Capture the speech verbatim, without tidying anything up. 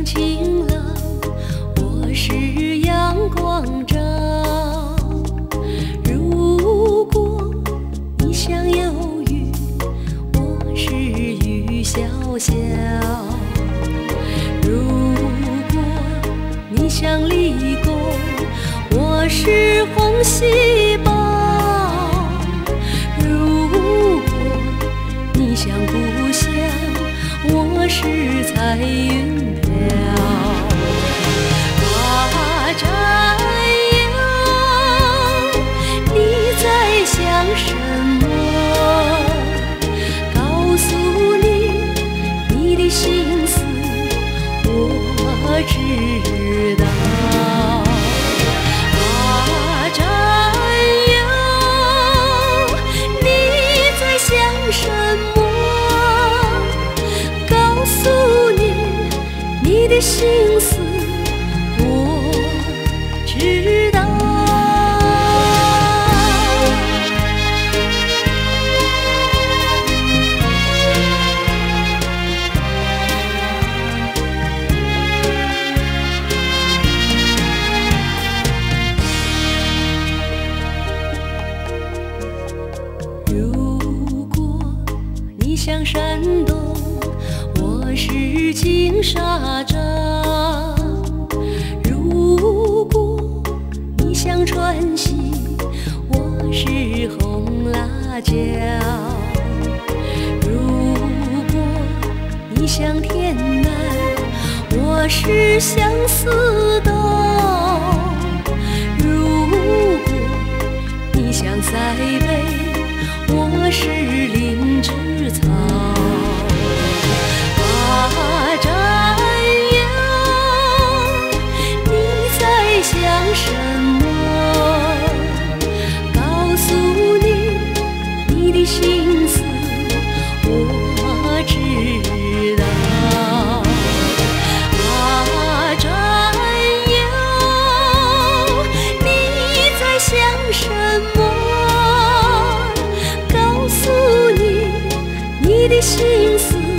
晴朗，我是阳光照。如果你想犹豫，我是雨潇潇。如果你想离宫，我是红细胞。如果你想故乡，我是彩云飘。啊，战友，你在想什么？告诉你你的心思，我知道。啊，战友，你在想什么？告诉你你的心思，我知道。如果你想闪动，我是金沙掌。如果你想川西，我是红辣椒。如果你想天南，我是相思豆。如果你想塞北，我是灵芝草。啊，战友，你在想什么？告诉你你的心思，我知道。啊，战友，你在想什么？告诉你你的心思。